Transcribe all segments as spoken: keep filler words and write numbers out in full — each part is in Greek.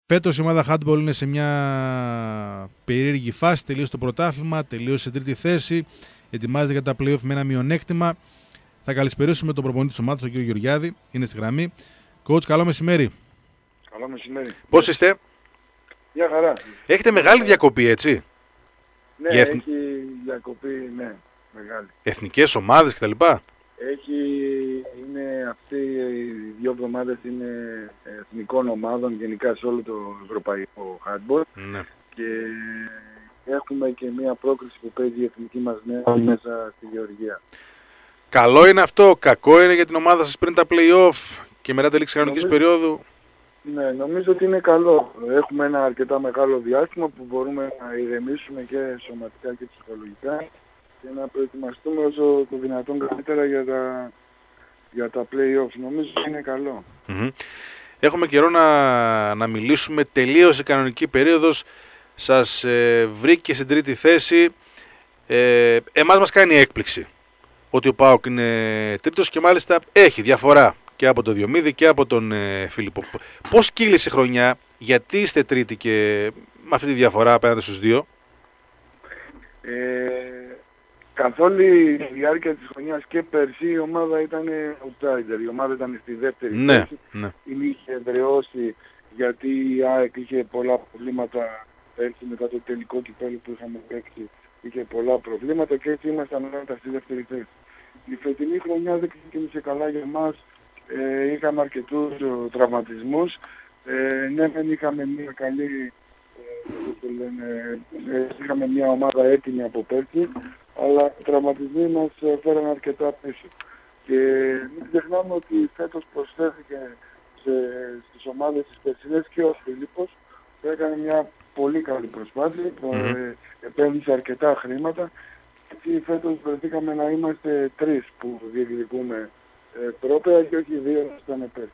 Φέτος η ομάδα handball είναι σε μια περίεργη φάση. Τελείωσε το πρωτάθλημα, τελείωσε σε τρίτη θέση. Ετοιμάζεται για τα play-off με ένα μειονέκτημα. Θα καλησπερίσουμε τον προπονητή της ομάδας, τον κύριο Γεωργιάδη. Είναι στη γραμμή. Coach, καλό μεσημέρι. Καλό μεσημέρι. Πώς είστε? Μια χαρά. Έχετε μεγάλη διακοπή, έτσι? Ναι, Για εθ... έχει διακοπή, ναι, μεγάλη. Εθνικές ομάδες κτλ. Έχει, είναι αυτοί οι δύο εβδομάδες είναι εθνικών ομάδων γενικά σε όλο το ευρωπαϊκό handball. Ναι. Και έχουμε και μια πρόκριση που παίζει η εθνική μας νέα μέσα στη Γεωργία. Καλό είναι αυτό, κακό είναι για την ομάδα σας πριν τα play-off και μετά τη λήξη κανονικής Νομίζω... περίοδου? Ναι, νομίζω ότι είναι καλό. Έχουμε ένα αρκετά μεγάλο διάστημα που μπορούμε να ηρεμήσουμε και σωματικά και ψυχολογικά και να προετοιμαστούμε όσο το δυνατόν καλύτερα για τα, για τα play-offs. Νομίζω ότι είναι καλό. Mm-hmm. Έχουμε καιρό να, να μιλήσουμε. Τελείωσε η κανονική περίοδος. Σας ε, βρήκε στην τρίτη θέση. Ε, εμάς μας κάνει έκπληξη ότι ο ΠΑΟΚ είναι τρίτος και μάλιστα έχει διαφορά και από τον Διομήδη και από τον ε, Φίλιππο. Πώς κύλησε η χρονιά, γιατί είστε τρίτη και με αυτή τη διαφορά απέναντι στους δύο? Ε, καθ' όλη τη διάρκεια της χρονιάς και πέρσι η ομάδα ήταν outsider. Η ομάδα ήταν στη δεύτερη ναι, θέση. Ναι. Την είχε εδραιώσει γιατί η ΑΕΚ είχε πολλά προβλήματα πέρσι μετά το τελικό κυπέλλου που είχαμε παίξει. Είχε πολλά προβλήματα και έτσι ήμασταν όλα στη δεύτερη θέση. Η φετινή χρονιά δεν ξεκίνησε καλά για μας. Ε, είχαμε αρκετούς ε, τραυματισμούς. Ε, ναι, δεν είχαμε μια καλή, ε, λένε, ε, είχαμε μια ομάδα έτοιμη από πέρσι, αλλά οι τραυματισμοί μας ε, φέραν αρκετά πίσω. Και μην ξεχνάμε ότι φέτος προσθέθηκε σε, στις ομάδες της περσινές και ο Φίλιππος, που έκανε μια πολύ καλή προσπάθεια, που Mm-hmm. ε, επένδυσε αρκετά χρήματα. Και φέτος βρεθήκαμε να είμαστε τρεις που διεκδικούμε ε, πρόπερα και όχι δύο ήταν πέρσι.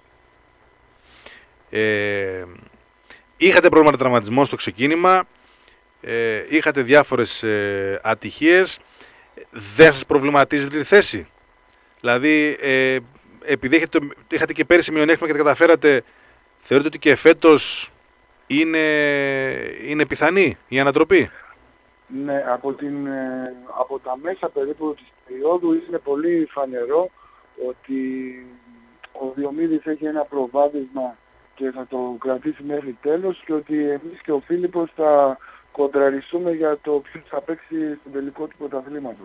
Ε, είχατε πρόβλημα τραυματισμό στο ξεκίνημα, ε, είχατε διάφορες ε, ατυχίες. Δεν σας προβληματίζει τη θέση? Δηλαδή, ε, επειδή είχατε, είχατε και πέρυσι μειονέκτημα και τα καταφέρατε, θεωρείτε ότι και φέτος είναι, είναι πιθανή η ανατροπή? Ναι, από, την, από τα μέσα περίπου της περίοδου είναι πολύ φανερό ότι ο Διομήδης έχει ένα προβάδισμα και θα το κρατήσει μέχρι τέλος και ότι εμείς και ο Φίλιππος θα κοντραριστούμε για το ποιος θα παίξει στον τελικό του πρωταθλήματος.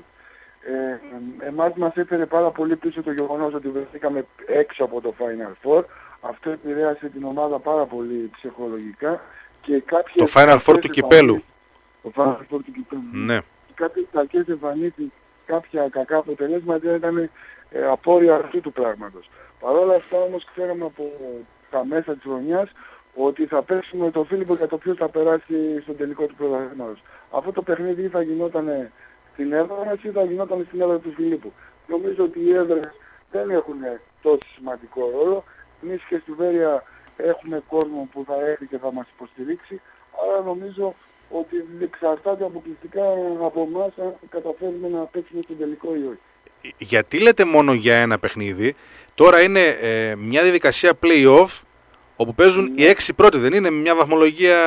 Ε, εμάς μας έφερε πάρα πολύ πίσω το γεγονός ότι βρεθήκαμε έξω από το Final Four. Αυτό επηρέασε την ομάδα πάρα πολύ ψυχολογικά. Και το Final Four του κυπέλλου. Το Final Four του κυπέλλου. Ναι. Κάποιες κακές εμφανίσεις, κάποια κακά αποτελέσματα ήταν ε, απόρρια αυτού του πράγματος. Παρ' όλα αυτά όμως ξέραμε από τα μέσα της χρονιάς ότι θα παίξουμε το Φίλιππο για το ποιος θα περάσει στον τελικό του πρωταθλήματος. Αυτό το παιχνίδι ή θα γινόταν στην έδρα μας ή θα γινόταν στην έδρα του Φιλίππου. Νομίζω ότι οι έδρες δεν έχουν τόσο σημαντικό ρόλο. Εμείς και στη Βέρεια έχουμε κόσμο που θα έρθει και θα μας υποστηρίξει, άρα νομίζω ότι εξαρτάται αποκλειστικά από εμάς αν καταφέρουμε να παίξουμε στον τελικό ή όχι. Γιατί λέτε μόνο για ένα παιχνίδι? Τώρα είναι ε, μια διαδικασία play-off όπου παίζουν ναι. οι έξι πρώτοι, δεν είναι μια βαθμολογία?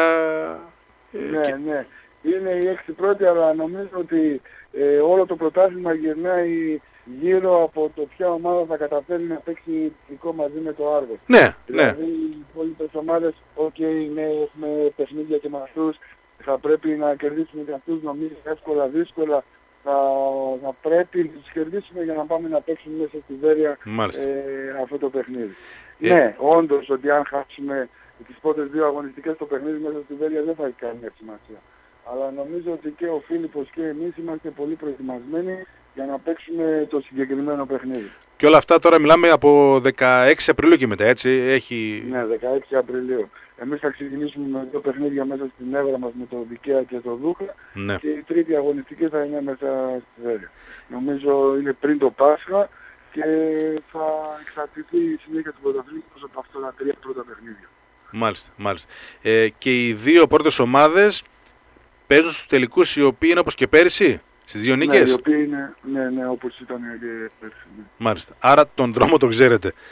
Ε, ναι, και... ναι. Είναι οι έξι πρώτοι, αλλά νομίζω ότι ε, όλο το πρωτάθλημα γυρνάει γύρω από το ποια ομάδα θα καταφέρει να παίξει ειδικό μαζί με το Άργος. Ναι, δηλαδή, ναι. Οι υπόλοιπες ομάδες, ok, ναι, έχουμε παιχνίδια και με αυτούς, θα πρέπει να κερδίσουμε και αυτούς, νομίζω εύκολα, δύσκολα. Θα, θα πρέπει να τους κερδίσουμε για να πάμε να παίξουμε μέσα στη Βέρεια ε, αυτό το παιχνίδι. Ε... Ναι, όντως ότι αν χάσουμε τις πρώτες δύο αγωνιστικές το παιχνίδι μέσα στη Βέρεια δεν θα έχει καμία σημασία. Αλλά νομίζω ότι και ο Φίλιππος και εμείς είμαστε πολύ προετοιμασμένοι για να παίξουμε το συγκεκριμένο παιχνίδι. Και όλα αυτά τώρα μιλάμε από δεκαέξι Απριλίου και μετά, έτσι, έχει... Ναι, δεκαέξι Απριλίου. Εμείς θα ξεκινήσουμε με δύο παιχνίδια μέσα στην έδρα μας με το Δικαία και το Δούχα, ναι. Και η τρίτη αγωνιστική θα είναι μέσα στη Βέρεια. Νομίζω είναι πριν το Πάσχα και θα εξαρτηθεί η συνέχεια του πρωταθλήματος από αυτά τα τρία πρώτα παιχνίδια. Μάλιστα, μάλιστα. Ε, και οι δύο πρώτες ομάδες παίζουν στους τελικούς οι οποίοι είναι όπως και πέρυσι, στις δύο νίκες? Ναι, οι οποίοι είναι, ναι, ναι, όπως ήταν και πέρυσι. Ναι. Μάλιστα. Άρα τον δρόμο το ξέρετε.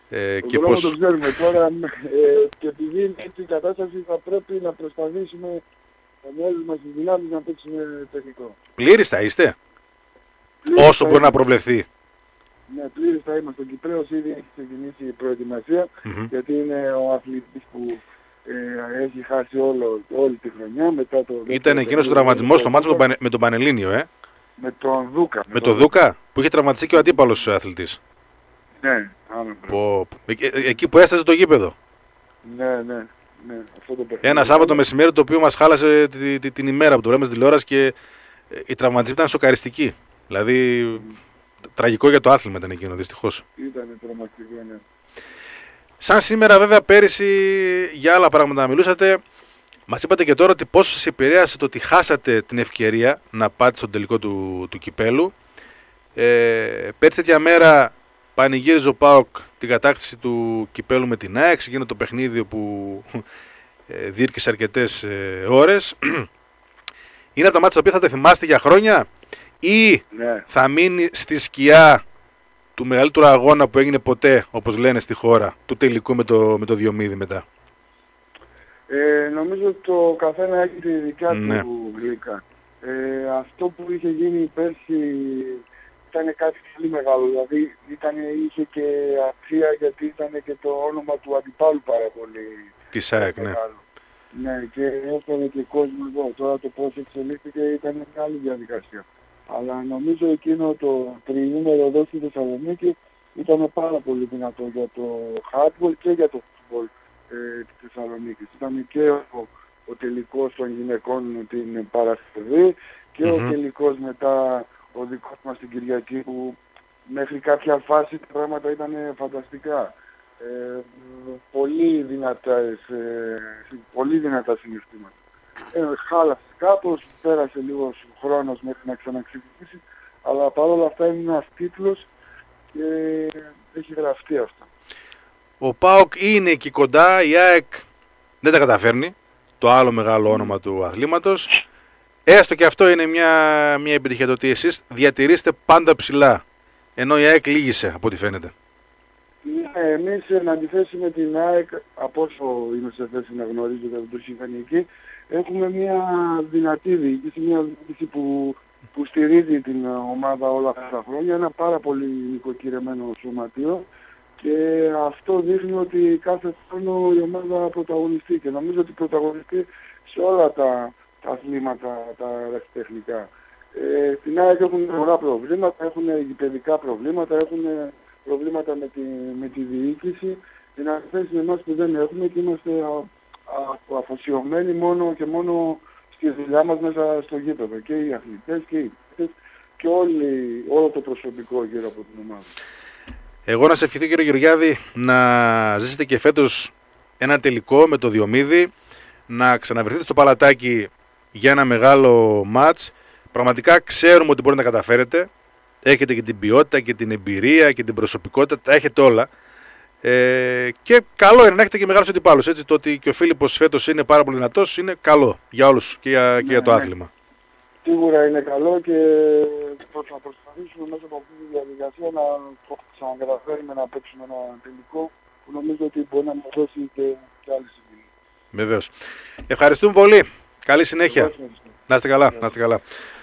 Ε, το και δρόμο πώς... το ξέρουμε τώρα ε, και επειδή είναι έτσι η κατάσταση θα πρέπει να προσπαθήσουμε με όλες μας τις δυνάμεις να παίξουμε τελικό. Πλήρης θα είστε, Πλήρης όσο θα μπορεί να είμαστε. προβλεφθεί. Ναι, πλήρης θα είμαστε. Ο Κυπρέος ήδη έχει ξεκινήσει η προετοιμασία, Mm-hmm. γιατί είναι ο αθλητής που ε, έχει χάσει όλο, όλη τη χρονιά. Μετά το Ήταν εκείνος ο τραυματισμός στο μάτσο με τον, Πανε, με τον Πανελλήνιο, ε. Με τον Δούκα. Με, με τον Δούκα, που είχε τραυματιστεί και ο αντίπαλος αθλητής. Ναι, άρα, Πω, ε, ε, εκεί που έστασε το γήπεδο. Ναι, ναι, ναι. Αυτό το παιχνίδι. Ένα Σάββατο μεσημέρι το οποίο μας χάλασε τη, τη, την ημέρα που το λέμε στη τηλεόραση και ε, οι τραυματισμοί ήταν σοκαριστικοί. Δηλαδή, mm. τραγικό για το άθλημα ήταν εκείνο, δυστυχώς. Ήταν τρομακτικό, ναι. Σαν σήμερα, βέβαια, πέρυσι για άλλα πράγματα μιλούσατε. Μας είπατε και τώρα ότι πόσο σας επηρέασε το ότι χάσατε την ευκαιρία να πάτε στον τελικό του, του κυπέλου. Ε, πέρυσι τέτοια μέρα πανηγύριζε ο ΠΑΟΚ την κατάκτηση του κυπέλου με την ΑΕΚ. Γίνεται το παιχνίδι που ε, διήρκησε αρκετές ε, ώρες. Είναι από τα μάτια τα οποία θα τα θυμάστε για χρόνια ή ναι. θα μείνει στη σκιά του μεγαλύτερου αγώνα που έγινε ποτέ, όπως λένε στη χώρα, του τελικού με το, με το Διομήδη μετά? Ε, νομίζω ότι το καθένα έχει τη δικιά ναι. του γλύκα. Ε, αυτό που είχε γίνει πέρσι ήταν κάτι πολύ μεγάλο, δηλαδή ήταν, είχε και αξία γιατί ήταν και το όνομα του αντιπάλου πάρα πολύ της ΑΕΚ, ναι. Ναι, και έφερε και κόσμο εδώ. Τώρα το πώς εξελίχθηκε ήταν μια άλλη διαδικασία. Αλλά νομίζω εκείνο το τριήμερο εδώ στη Θεσσαλονίκη ήταν πάρα πολύ δυνατό για το hardball και για το football ε, της Θεσσαλονίκης. Ήταν και ο, ο τελικός των γυναικών την Παρασκευή και mm-hmm. ο τελικός μετά ο δικός μας την Κυριακή, που μέχρι κάποια φάση τα πράγματα ήταν φανταστικά. Ε, πολύ, δυνατές, ε, πολύ δυνατά συναισθήματα. Ε, χάλασε κάπως, πέρασε λίγος χρόνος μέχρι να ξαναξεκινήσει, αλλά παρόλα αυτά είναι ένας τίτλος και έχει γραφτεί αυτό. Ο ΠΑΟΚ είναι εκεί κοντά, η ΑΕΚ δεν τα καταφέρνει, το άλλο μεγάλο όνομα mm. του αθλήματος. Έστω και αυτό είναι μια, μια επιτυχία, το ότι εσείς διατηρήσετε πάντα ψηλά, ενώ η ΑΕΚ λύγησε από ό,τι φαίνεται. Ναι, εμείς εν αντιθέσει με την ΑΕΚ, από όσο είμαι σε θέση να γνωρίζω για το συμβαίνει εκεί, έχουμε μια δυνατή διοίκηση, μια διοίκηση που, που στηρίζει την ομάδα όλα αυτά τα χρόνια, ένα πάρα πολύ νοικοκυρεμένο σωματείο, και αυτό δείχνει ότι κάθε χρόνο η ομάδα πρωταγωνιστεί, και νομίζω ότι πρωταγωνιστεί σε όλα τα, τα αθλήματα, τα ερασιτεχνικά. Ε, στην ΑΕΚ έχουν πολλά προβλήματα, έχουν γηπαιδικά προβλήματα, έχουν προβλήματα με τη, με τη διοίκηση, την αντιθέσει με εμάς που δεν έχουμε, και είμαστε αφοσιωμένοι μόνο και μόνο στη δουλειά μας μέσα στο γήπεδο, και οι αθλητές και οι παίκτες και όλοι, όλο το προσωπικό γύρω από την ομάδα. Εγώ να σε ευχηθώ, κύριε Γεωργιάδη, να ζήσετε και φέτος ένα τελικό με το Διομήδη, να ξαναβρεθείτε στο παλατάκι για ένα μεγάλο μάτς. Πραγματικά ξέρουμε ότι μπορείτε να καταφέρετε. Έχετε και την ποιότητα και την εμπειρία και την προσωπικότητα, τα έχετε όλα. Ε, και καλό είναι να έχετε και μεγάλους αντιπάλους. Έτσι, το ότι και ο Φίλιππος φέτος είναι πάρα πολύ δυνατός είναι καλό για όλους και για, ναι, και για το ναι. άθλημα. Σίγουρα είναι καλό και θα προσπαθήσουμε μέσα από αυτή τη διαδικασία να ξανακαταφέρουμε να παίξουμε ένα τελικό που νομίζω ότι μπορεί να μας δώσει και, και άλλη συμβουλή. Βεβαίως. Ευχαριστούμε πολύ. Καλή συνέχεια. Να είστε καλά. Να είστε καλά.